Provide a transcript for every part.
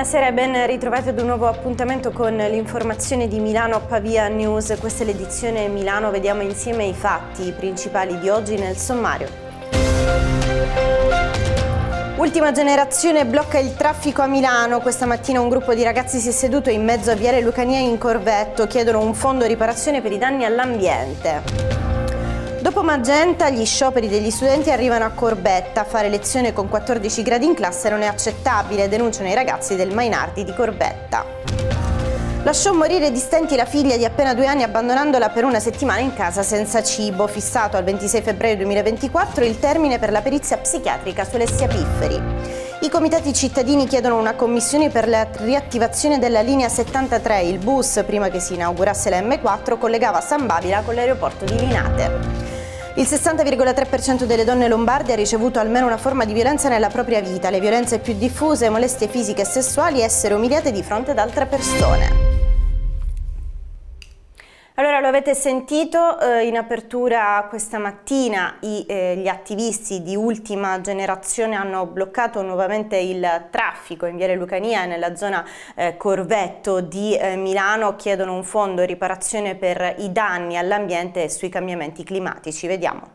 Buonasera e ben ritrovati ad un nuovo appuntamento con l'informazione di Milano Pavia News. Questa è l'edizione Milano, vediamo insieme i fatti principali di oggi nel sommario. Ultima generazione blocca il traffico a Milano. Questa mattina un gruppo di ragazzi si è seduto in mezzo a Viale Lucania in corvetto, chiedono un fondo riparazione per i danni all'ambiente. Dopo Magenta, gli scioperi degli studenti arrivano a Corbetta. Fare lezione con 14 gradi in classe non è accettabile, denunciano i ragazzi del Mainardi di Corbetta. Lasciò morire di stenti la figlia di appena 2 anni abbandonandola per una settimana in casa senza cibo. Fissato al 26 febbraio 2024 il termine per la perizia psichiatrica sull'Essia Pifferi. I comitati cittadini chiedono una commissione per la riattivazione della linea 73. Il bus, prima che si inaugurasse la M4, collegava San Babila con l'aeroporto di Linate. Il 60,3% delle donne lombarde ha ricevuto almeno una forma di violenza nella propria vita. Le violenze più diffuse, molestie fisiche e sessuali, essere umiliate di fronte ad altre persone. Allora, lo avete sentito, in apertura questa mattina gli attivisti di Ultima Generazione hanno bloccato nuovamente il traffico in Viale Lucania e nella zona Corvetto di Milano, chiedono un fondo riparazione per i danni all'ambiente e sui cambiamenti climatici. Vediamo.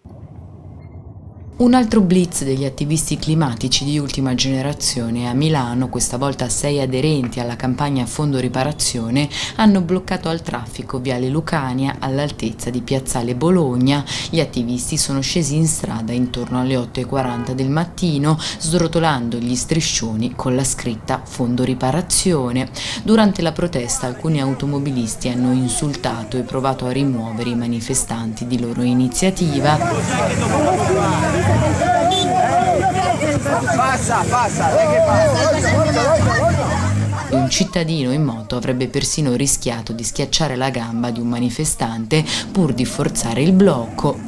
Un altro blitz degli attivisti climatici di Ultima Generazione a Milano, questa volta 6 aderenti alla campagna Fondo Riparazione, hanno bloccato al traffico Viale Lucania all'altezza di Piazzale Bologna. Gli attivisti sono scesi in strada intorno alle 8:40 del mattino, srotolando gli striscioni con la scritta Fondo Riparazione. Durante la protesta alcuni automobilisti hanno insultato e provato a rimuovere i manifestanti di loro iniziativa. Passa, lei che passa. Un cittadino in moto avrebbe persino rischiato di schiacciare la gamba di un manifestante pur di forzare il blocco.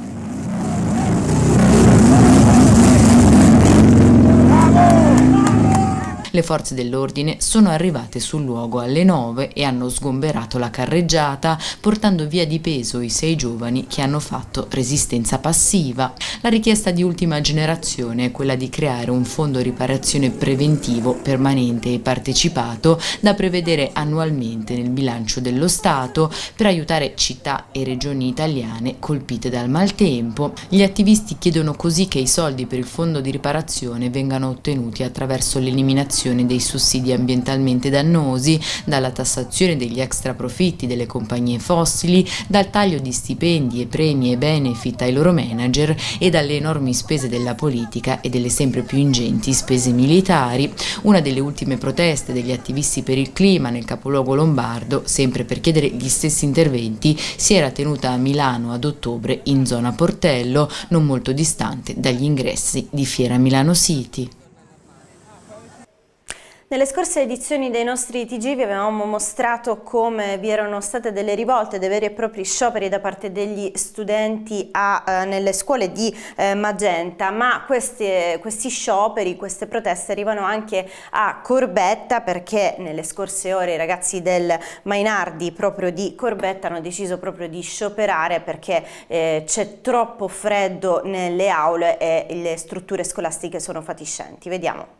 Le forze dell'ordine sono arrivate sul luogo alle 9 e hanno sgomberato la carreggiata, portando via di peso i 6 giovani che hanno fatto resistenza passiva. La richiesta di Ultima Generazione è quella di creare un fondo riparazione preventivo, permanente e partecipato da prevedere annualmente nel bilancio dello Stato per aiutare città e regioni italiane colpite dal maltempo. Gli attivisti chiedono così che i soldi per il fondo di riparazione vengano ottenuti attraverso l'eliminazione dei sussidi ambientalmente dannosi, dalla tassazione degli extraprofitti delle compagnie fossili, dal taglio di stipendi e premi e benefit ai loro manager e dalle enormi spese della politica e delle sempre più ingenti spese militari. Una delle ultime proteste degli attivisti per il clima nel capoluogo lombardo, sempre per chiedere gli stessi interventi, si era tenuta a Milano ad ottobre in zona Portello, non molto distante dagli ingressi di Fiera Milano City. Nelle scorse edizioni dei nostri TG vi avevamo mostrato come vi erano state delle rivolte, dei veri e propri scioperi da parte degli studenti nelle scuole di Magenta, ma questi scioperi, queste proteste arrivano anche a Corbetta, perché nelle scorse ore i ragazzi del Mainardi proprio di Corbetta hanno deciso proprio di scioperare perché c'è troppo freddo nelle aule e le strutture scolastiche sono fatiscenti. Vediamo.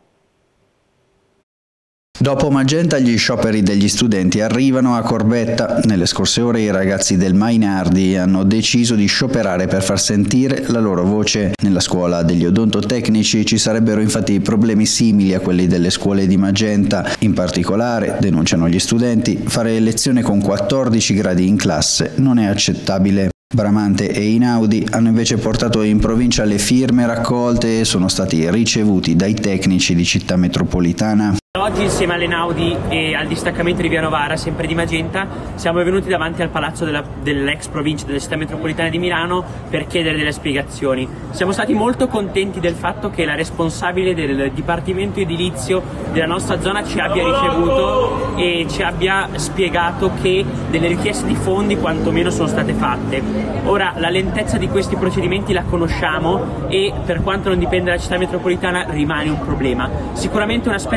Dopo Magenta gli scioperi degli studenti arrivano a Corbetta. Nelle scorse ore i ragazzi del Mainardi hanno deciso di scioperare per far sentire la loro voce. Nella scuola degli odontotecnici ci sarebbero infatti problemi simili a quelli delle scuole di Magenta. In particolare, denunciano gli studenti, fare lezione con 14 gradi in classe non è accettabile. Bramante e Inaudi hanno invece portato in provincia le firme raccolte e sono stati ricevuti dai tecnici di Città Metropolitana. Oggi insieme all'Enaudi e al distaccamento di Via Novara, sempre di Magenta, siamo venuti davanti al palazzo dell'ex provincia della Città Metropolitana di Milano per chiedere delle spiegazioni. Siamo stati molto contenti del fatto che la responsabile del Dipartimento Edilizio della nostra zona ci abbia ricevuto e ci abbia spiegato che delle richieste di fondi quantomeno sono state fatte. Ora, la lentezza di questi procedimenti la conosciamo e per quanto non dipende dalla Città Metropolitana rimane un problema. Sicuramente un aspetto positivo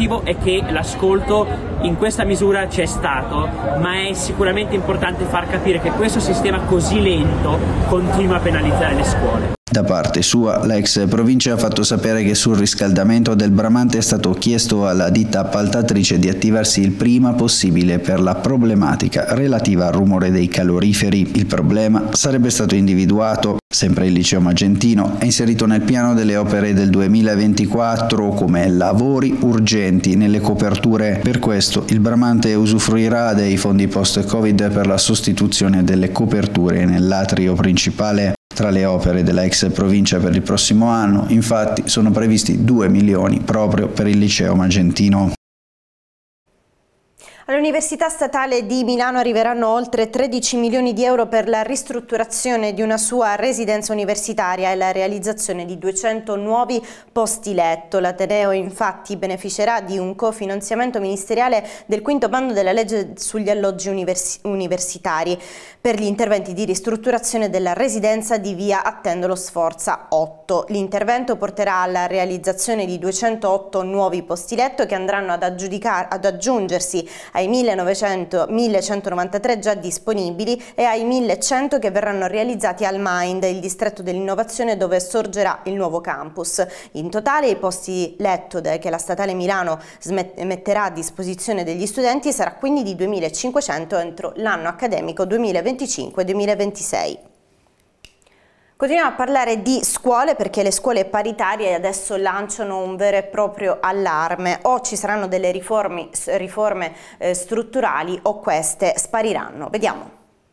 positivo è che l'ascolto in questa misura c'è stato, ma è sicuramente importante far capire che questo sistema così lento continua a penalizzare le scuole. Da parte sua, la ex provincia ha fatto sapere che sul riscaldamento del Bramante è stato chiesto alla ditta appaltatrice di attivarsi il prima possibile per la problematica relativa al rumore dei caloriferi. Il problema sarebbe stato individuato. Sempre il liceo Magentino è inserito nel piano delle opere del 2024 come lavori urgenti nelle coperture. Per questo il Bramante usufruirà dei fondi post-Covid per la sostituzione delle coperture nell'atrio principale. Tra le opere della ex provincia per il prossimo anno, infatti, sono previsti 2 milioni proprio per il liceo Magentino. All'Università Statale di Milano arriveranno oltre 13 milioni di euro per la ristrutturazione di una sua residenza universitaria e la realizzazione di 200 nuovi posti letto. L'Ateneo infatti beneficerà di un cofinanziamento ministeriale del quinto bando della legge sugli alloggi universitari per gli interventi di ristrutturazione della residenza di via Attendolo Sforza 8. L'intervento porterà alla realizzazione di 208 nuovi posti letto che andranno ad aggiungersi ai 1193 già disponibili e ai 1100 che verranno realizzati al Mind, il distretto dell'innovazione dove sorgerà il nuovo campus. In totale i posti letto che la Statale Milano metterà a disposizione degli studenti sarà quindi di 2500 entro l'anno accademico 2025-2026. Continuiamo a parlare di scuole perché le scuole paritarie adesso lanciano un vero e proprio allarme: o ci saranno delle riforme strutturali o queste spariranno. Vediamo.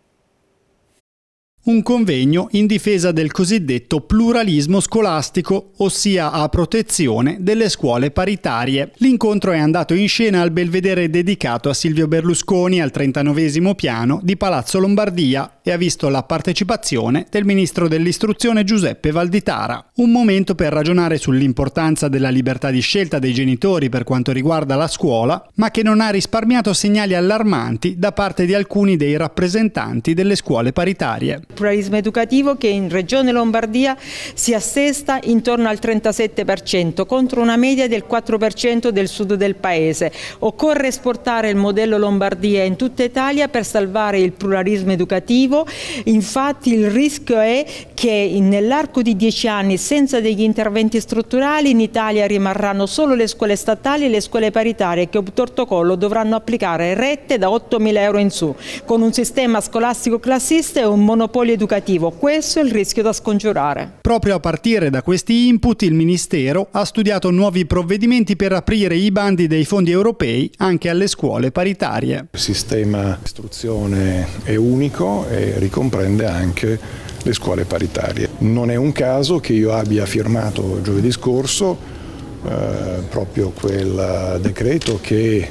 Un convegno in difesa del cosiddetto pluralismo scolastico, ossia a protezione delle scuole paritarie. L'incontro è andato in scena al belvedere dedicato a Silvio Berlusconi al 39° piano di Palazzo Lombardia e ha visto la partecipazione del ministro dell'istruzione Giuseppe Valditara. Un momento per ragionare sull'importanza della libertà di scelta dei genitori per quanto riguarda la scuola, ma che non ha risparmiato segnali allarmanti da parte di alcuni dei rappresentanti delle scuole paritarie. Pluralismo educativo che in Regione Lombardia si assesta intorno al 37% contro una media del 4% del sud del paese. Occorre esportare il modello Lombardia in tutta Italia per salvare il pluralismo educativo. Infatti il rischio è che nell'arco di 10 anni senza degli interventi strutturali in Italia rimarranno solo le scuole statali e le scuole paritarie che protocollo dovranno applicare rette da 8.000 euro in su, con un sistema scolastico classista e un monopolio educativo. Questo è il rischio da scongiurare. Proprio a partire da questi input il Ministero ha studiato nuovi provvedimenti per aprire i bandi dei fondi europei anche alle scuole paritarie. Il sistema istruzione è unico e ricomprende anche le scuole paritarie. Non è un caso che io abbia firmato giovedì scorso proprio quel decreto che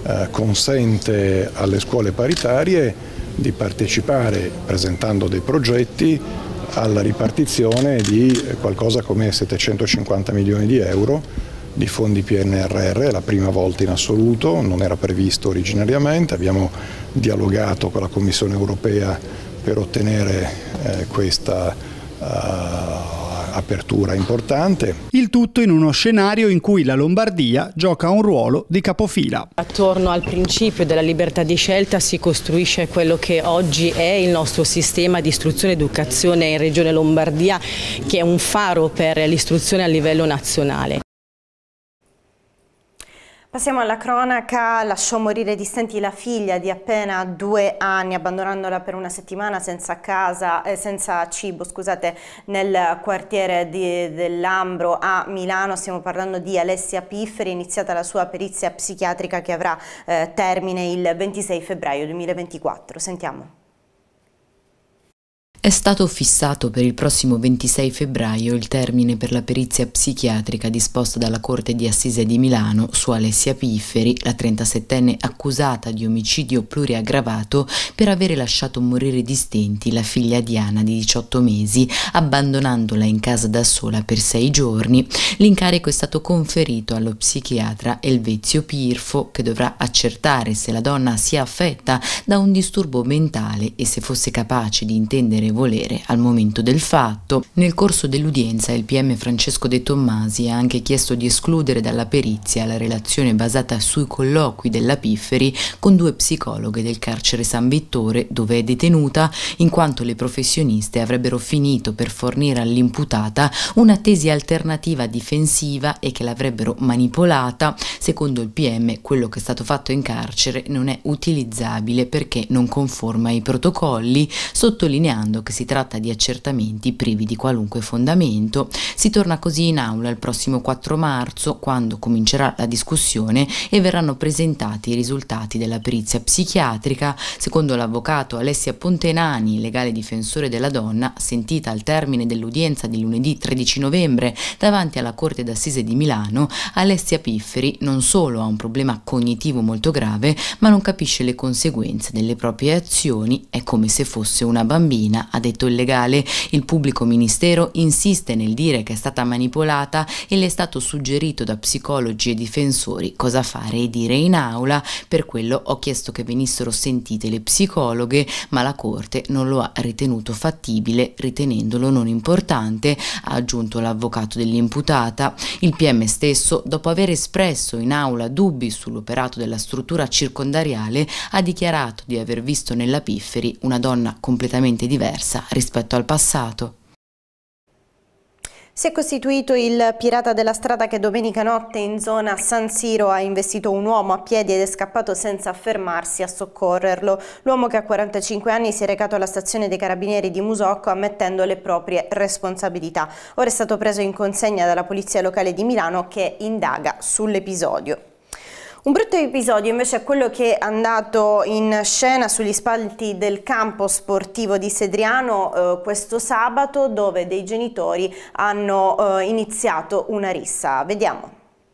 consente alle scuole paritarie di partecipare presentando dei progetti alla ripartizione di qualcosa come 750 milioni di euro di fondi PNRR, la prima volta in assoluto, non era previsto originariamente, abbiamo dialogato con la Commissione europea per ottenere questa apertura importante. Il tutto in uno scenario in cui la Lombardia gioca un ruolo di capofila. Attorno al principio della libertà di scelta si costruisce quello che oggi è il nostro sistema di istruzione ed educazione in Regione Lombardia, che è un faro per l'istruzione a livello nazionale. Passiamo alla cronaca. Lasciò morire di stenti la figlia di appena 2 anni, abbandonandola per una settimana senza cibo, nel quartiere dell'Ambro a Milano. Stiamo parlando di Alessia Pifferi, iniziata la sua perizia psichiatrica che avrà termine il 26 febbraio 2024. Sentiamo. È stato fissato per il prossimo 26 febbraio il termine per la perizia psichiatrica disposta dalla Corte di Assise di Milano su Alessia Pifferi, la 37enne accusata di omicidio pluriaggravato per avere lasciato morire di stenti la figlia Diana di 18 mesi, abbandonandola in casa da sola per 6 giorni. L'incarico è stato conferito allo psichiatra Elvezio Pirfo, che dovrà accertare se la donna sia affetta da un disturbo mentale e se fosse capace di intendere volere al momento del fatto. Nel corso dell'udienza il PM Francesco De Tommasi ha anche chiesto di escludere dalla perizia la relazione basata sui colloqui della Pifferi con 2 psicologhe del carcere San Vittore dove è detenuta, in quanto le professioniste avrebbero finito per fornire all'imputata una tesi alternativa difensiva e che l'avrebbero manipolata. Secondo il PM, quello che è stato fatto in carcere non è utilizzabile perché non conforma ai protocolli, sottolineando che si tratta di accertamenti privi di qualunque fondamento. Si torna così in aula il prossimo 4 marzo, quando comincerà la discussione e verranno presentati i risultati della perizia psichiatrica. Secondo l'avvocato Alessia Pontenani, legale difensore della donna, sentita al termine dell'udienza di lunedì 13 novembre davanti alla Corte d'Assise di Milano, Alessia Pifferi non solo ha un problema cognitivo molto grave, ma non capisce le conseguenze delle proprie azioni, è come se fosse una bambina, ha detto il legale. Il pubblico ministero insiste nel dire che è stata manipolata e le è stato suggerito da psicologi e difensori cosa fare e dire in aula. Per quello ho chiesto che venissero sentite le psicologhe, ma la Corte non lo ha ritenuto fattibile, ritenendolo non importante, ha aggiunto l'avvocato dell'imputata. Il PM stesso, dopo aver espresso in aula dubbi sull'operato della struttura circondariale, ha dichiarato di aver visto nella Pifferi una donna completamente diversa rispetto al passato. Si è costituito il pirata della strada che domenica notte in zona San Siro ha investito un uomo a piedi ed è scappato senza fermarsi a soccorrerlo. L'uomo, che ha 45 anni, si è recato alla stazione dei Carabinieri di Musocco ammettendo le proprie responsabilità. Ora è stato preso in consegna dalla Polizia Locale di Milano, che indaga sull'episodio. Un brutto episodio invece è quello che è andato in scena sugli spalti del campo sportivo di Sedriano questo sabato, dove dei genitori hanno iniziato una rissa. Vediamo.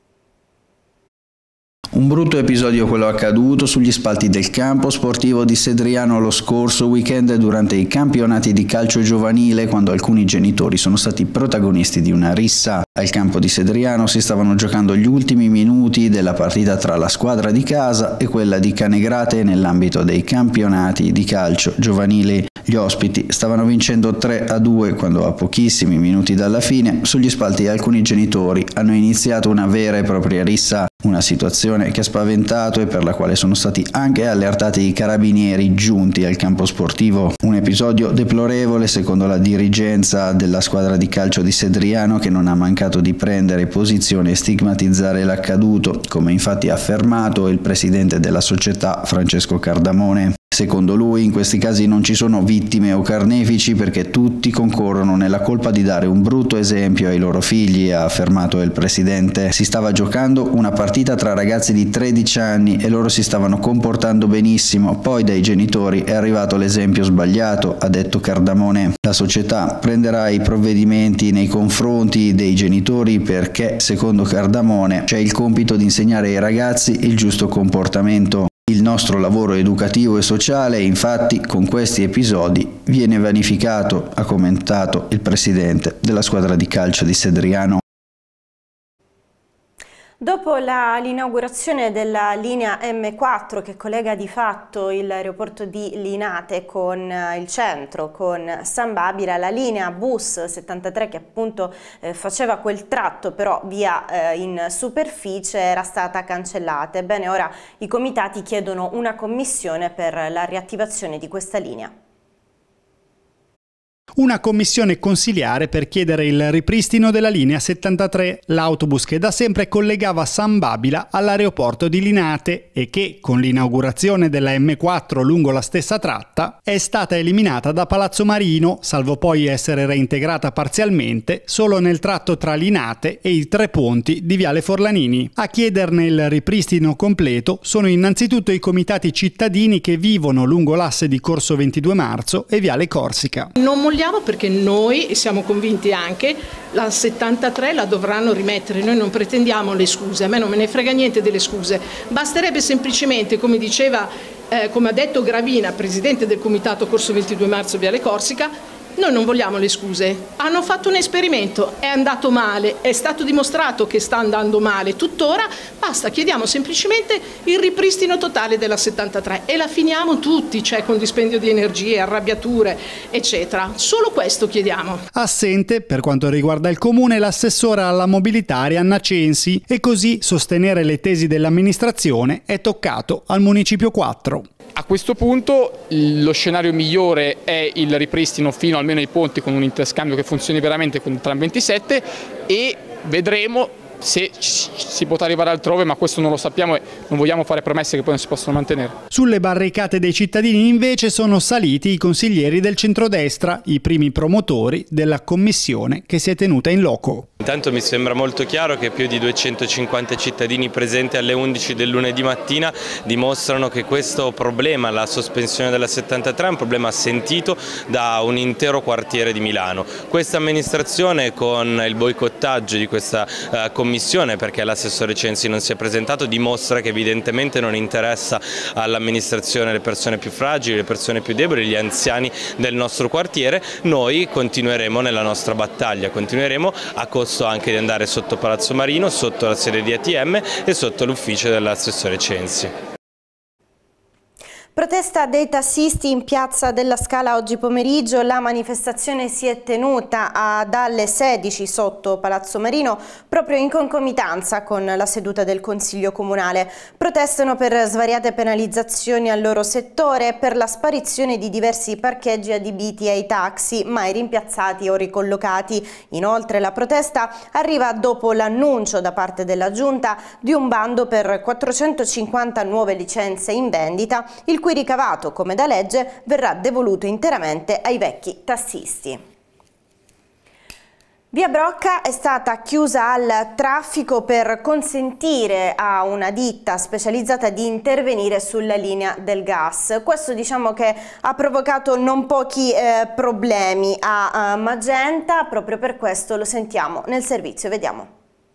Un brutto episodio quello accaduto sugli spalti del campo sportivo di Sedriano lo scorso weekend durante i campionati di calcio giovanile, quando alcuni genitori sono stati protagonisti di una rissa. Al campo di Sedriano si stavano giocando gli ultimi minuti della partita tra la squadra di casa e quella di Canegrate nell'ambito dei campionati di calcio giovanili. Gli ospiti stavano vincendo 3-2 quando, a pochissimi minuti dalla fine, sugli spalti alcuni genitori hanno iniziato una vera e propria rissa. Una situazione che ha spaventato e per la quale sono stati anche allertati i carabinieri giunti al campo sportivo. Un episodio deplorevole secondo la dirigenza della squadra di calcio di Sedriano, che non ha mancato di prendere posizione e stigmatizzare l'accaduto, come infatti ha affermato il presidente della società Francesco Cardamone. Secondo lui in questi casi non ci sono vittime o carnefici perché tutti concorrono nella colpa di dare un brutto esempio ai loro figli, ha affermato il presidente. Si stava giocando una partita tra ragazzi di 13 anni e loro si stavano comportando benissimo, poi dai genitori è arrivato l'esempio sbagliato, ha detto Cardamone. La società prenderà i provvedimenti nei confronti dei genitori perché, secondo Cardamone, c'è il compito di insegnare ai ragazzi il giusto comportamento. Il nostro lavoro educativo e sociale, infatti, con questi episodi viene vanificato, ha commentato il presidente della squadra di calcio di Sedriano. Dopo l'inaugurazione della linea M4 che collega di fatto l'aeroporto di Linate con il centro, con San Babila, la linea bus 73 che appunto faceva quel tratto però via in superficie era stata cancellata. Ebbene, ora i comitati chiedono una commissione per la riattivazione di questa linea. Una commissione consiliare per chiedere il ripristino della linea 73, l'autobus che da sempre collegava San Babila all'aeroporto di Linate e che, con l'inaugurazione della M4 lungo la stessa tratta, è stata eliminata da Palazzo Marino, salvo poi essere reintegrata parzialmente solo nel tratto tra Linate e i Tre Ponti di Viale Forlanini. A chiederne il ripristino completo sono innanzitutto i comitati cittadini che vivono lungo l'asse di Corso 22 Marzo e Viale Corsica. Non molliamo perché noi siamo convinti anche la 73 la dovranno rimettere, noi non pretendiamo le scuse, a me non me ne frega niente delle scuse, basterebbe semplicemente, come diceva, come ha detto Gravina, presidente del comitato Corso 22 Marzo Viale Corsica, Noi non vogliamo le scuse. Hanno fatto un esperimento, è andato male, è stato dimostrato che sta andando male tuttora, basta, chiediamo semplicemente il ripristino totale della 73 e la finiamo tutti, cioè con dispendio di energie, arrabbiature, eccetera. Solo questo chiediamo. Assente, per quanto riguarda il comune, l'assessora alla mobilità Arianna Censi, e così sostenere le tesi dell'amministrazione è toccato al Municipio 4. A questo punto lo scenario migliore è il ripristino fino almeno ai ponti con un interscambio che funzioni veramente con il tram 27 e vedremo se si potrà arrivare altrove, ma questo non lo sappiamo e non vogliamo fare promesse che poi non si possono mantenere. Sulle barricate dei cittadini invece sono saliti i consiglieri del centrodestra, i primi promotori della commissione che si è tenuta in loco. Intanto mi sembra molto chiaro che più di 250 cittadini presenti alle 11 del lunedì mattina dimostrano che questo problema, la sospensione della 73, è un problema sentito da un intero quartiere di Milano. Questa amministrazione, con il boicottaggio di questa commissione, perché l'assessore Censi non si è presentato, dimostra che evidentemente non interessa all'amministrazione le persone più fragili, le persone più deboli, gli anziani del nostro quartiere. Noi continueremo nella nostra battaglia, continueremo a costo anche di andare sotto Palazzo Marino, sotto la sede di ATM e sotto l'ufficio dell'assessore Censi. Protesta dei tassisti in piazza della Scala oggi pomeriggio. La manifestazione si è tenuta dalle 16 sotto Palazzo Marino, proprio in concomitanza con la seduta del Consiglio Comunale. Protestano per svariate penalizzazioni al loro settore e per la sparizione di diversi parcheggi adibiti ai taxi, mai rimpiazzati o ricollocati. Inoltre la protesta arriva dopo l'annuncio da parte della Giunta di un bando per 450 nuove licenze in vendita, il cui ricavato, come da legge, verrà devoluto interamente ai vecchi tassisti. Via Brocca è stata chiusa al traffico per consentire a una ditta specializzata di intervenire sulla linea del gas. Questo diciamo che ha provocato non pochi problemi a Magenta, proprio per questo lo sentiamo nel servizio, vediamo.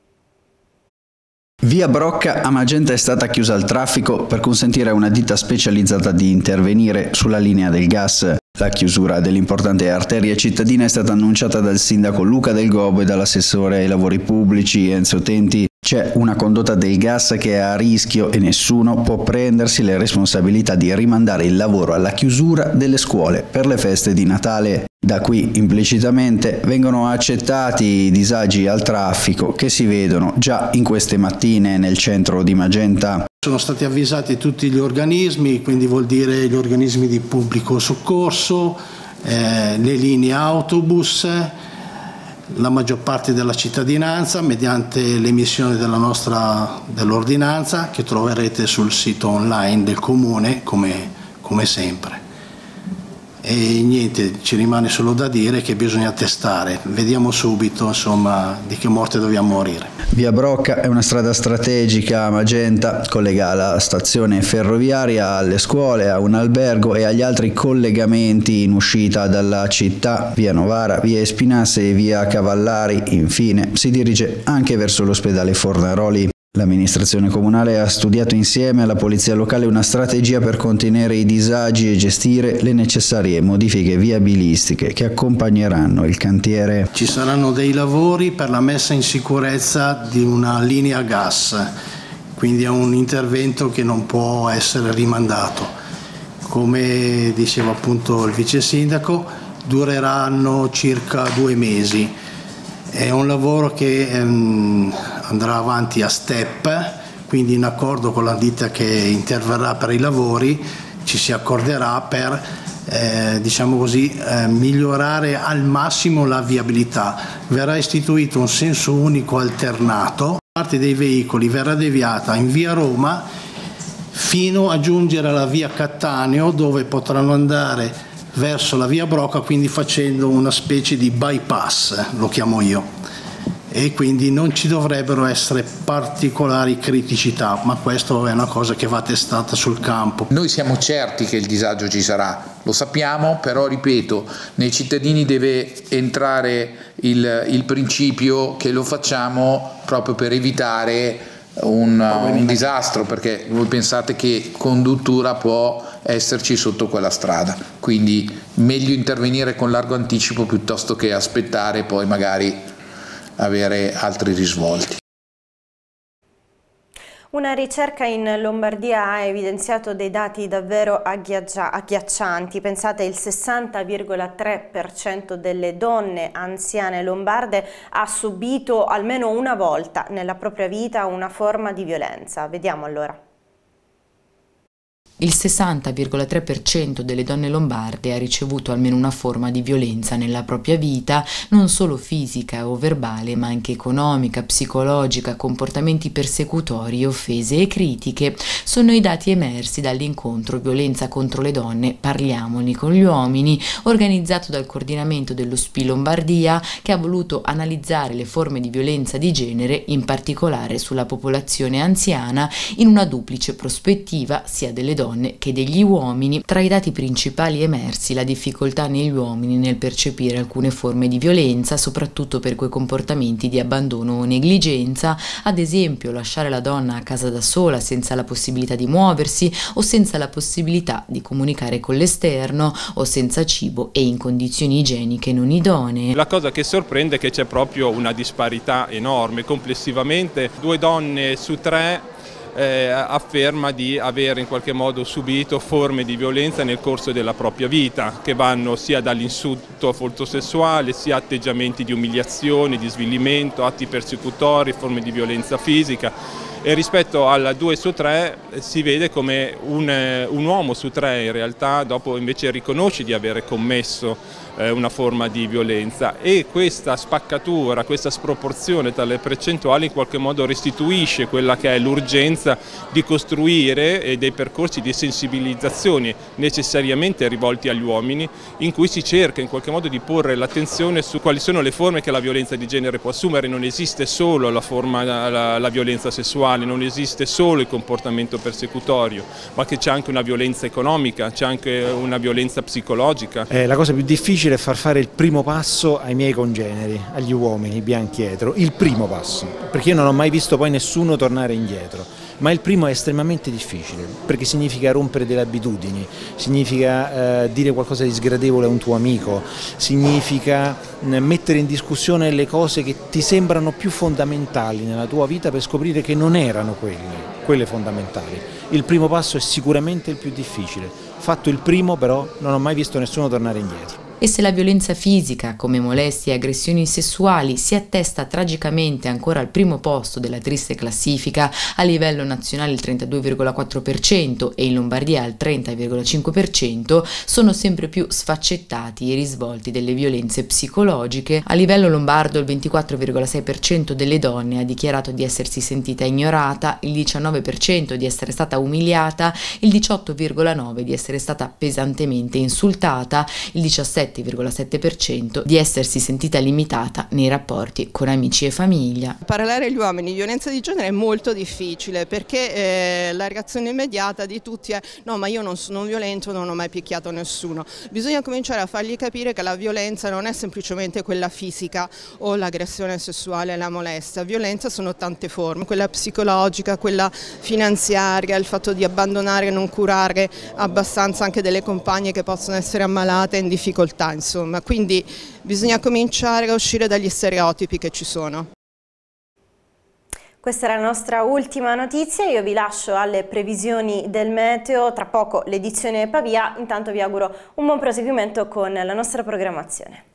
Via Brocca a Magenta è stata chiusa al traffico per consentire a una ditta specializzata di intervenire sulla linea del gas. La chiusura dell'importante arteria cittadina è stata annunciata dal sindaco Luca Del Gobbo e dall'assessore ai lavori pubblici Enzo Tenti. C'è una condotta del gas che è a rischio e nessuno può prendersi le responsabilità di rimandare il lavoro alla chiusura delle scuole per le feste di Natale. Da qui implicitamente vengono accettati i disagi al traffico che si vedono già in queste mattine nel centro di Magenta. Sono stati avvisati tutti gli organismi, quindi vuol dire gli organismi di pubblico soccorso, le linee autobus, la maggior parte della cittadinanza mediante l'emissione dell'ordinanza che troverete sul sito online del comune come sempre. E niente, ci rimane solo da dire che bisogna testare, vediamo subito insomma di che morte dobbiamo morire. Via Brocca è una strada strategica a Magenta, collega la stazione ferroviaria alle scuole, a un albergo e agli altri collegamenti in uscita dalla città. Via Novara, via Espinasse e via Cavallari, infine, si dirige anche verso l'ospedale Fornaroli. L'amministrazione comunale ha studiato insieme alla polizia locale una strategia per contenere i disagi e gestire le necessarie modifiche viabilistiche che accompagneranno il cantiere. Ci saranno dei lavori per la messa in sicurezza di una linea gas, quindi è un intervento che non può essere rimandato. Come diceva appunto il vice sindaco, dureranno circa 2 mesi. È un lavoro che andrà avanti a step, quindi in accordo con la ditta che interverrà per i lavori ci si accorderà per diciamo così, migliorare al massimo la viabilità. Verrà istituito un senso unico alternato, parte dei veicoli verrà deviata in via Roma fino a giungere alla via Cattaneo, dove potranno andare verso la via Brocca, quindi facendo una specie di bypass, lo chiamo io, e quindi non ci dovrebbero essere particolari criticità, ma questo è una cosa che va testata sul campo. Noi siamo certi che il disagio ci sarà, lo sappiamo, però ripeto, nei cittadini deve entrare il principio che lo facciamo proprio per evitare un disastro, perché voi pensate che conduttura può esserci sotto quella strada, quindi meglio intervenire con largo anticipo piuttosto che aspettare e poi magari avere altri risvolti. Una ricerca in Lombardia ha evidenziato dei dati davvero agghiaccianti. Pensate, il 60,3% delle donne anziane lombarde ha subito almeno una volta nella propria vita una forma di violenza. Vediamo allora. Il 60,3% delle donne lombarde ha ricevuto almeno una forma di violenza nella propria vita, non solo fisica o verbale, ma anche economica, psicologica, comportamenti persecutori, offese e critiche. Sono i dati emersi dall'incontro Violenza contro le donne, parliamone con gli uomini, organizzato dal coordinamento dello SPI Lombardia, che ha voluto analizzare le forme di violenza di genere, in particolare sulla popolazione anziana, in una duplice prospettiva sia delle donne che degli uomini. Tra i dati principali emersi la difficoltà negli uomini nel percepire alcune forme di violenza, soprattutto per quei comportamenti di abbandono o negligenza, ad esempio lasciare la donna a casa da sola senza la possibilità di muoversi o senza la possibilità di comunicare con l'esterno o senza cibo e in condizioni igieniche non idonee. La cosa che sorprende è che c'è proprio una disparità enorme. Complessivamente 2 donne su 3 afferma di aver in qualche modo subito forme di violenza nel corso della propria vita, che vanno sia dall'insulto fotosessuale, sia atteggiamenti di umiliazione, di svilimento, atti persecutori, forme di violenza fisica. E rispetto al 2 su 3 si vede come un uomo su 3 in realtà dopo invece riconosce di avere commesso una forma di violenza, e questa spaccatura, questa sproporzione tra le percentuali in qualche modo restituisce quella che è l'urgenza di costruire dei percorsi di sensibilizzazione necessariamente rivolti agli uomini, in cui si cerca in qualche modo di porre l'attenzione su quali sono le forme che la violenza di genere può assumere. Non esiste solo la violenza sessuale, non esiste solo il comportamento persecutorio, ma che c'è anche una violenza economica, c'è anche una violenza psicologica. La cosa più difficile è far fare il primo passo ai miei congeneri, agli uomini bianchi etero, il primo passo, perché io non ho mai visto poi nessuno tornare indietro, ma il primo è estremamente difficile, perché significa rompere delle abitudini, significa dire qualcosa di sgradevole a un tuo amico, significa mettere in discussione le cose che ti sembrano più fondamentali nella tua vita per scoprire che non erano quelle fondamentali. Il primo passo è sicuramente il più difficile. Fatto il primo, però, non ho mai visto nessuno tornare indietro. E se la violenza fisica, come molestie e aggressioni sessuali, si attesta tragicamente ancora al primo posto della triste classifica, a livello nazionale il 32,4% e in Lombardia al 30,5%, sono sempre più sfaccettati i risvolti delle violenze psicologiche. A livello lombardo il 24,6% delle donne ha dichiarato di essersi sentita ignorata, il 19% di essere stata umiliata, il 18,9% di essere stata pesantemente insultata, il 17,7% di essersi sentita limitata nei rapporti con amici e famiglia. Parlare agli uomini di violenza di genere è molto difficile, perché la reazione immediata di tutti è: no, ma io non sono violento, non ho mai picchiato nessuno. Bisogna cominciare a fargli capire che la violenza non è semplicemente quella fisica o l'aggressione sessuale, la molestia. Violenza sono tante forme, quella psicologica, quella finanziaria, il fatto di abbandonare e non curare abbastanza anche delle compagne che possono essere ammalate in difficoltà, insomma. Quindi bisogna cominciare a uscire dagli stereotipi che ci sono. Questa era la nostra ultima notizia, io vi lascio alle previsioni del meteo, tra poco l'edizione Pavia, intanto vi auguro un buon proseguimento con la nostra programmazione.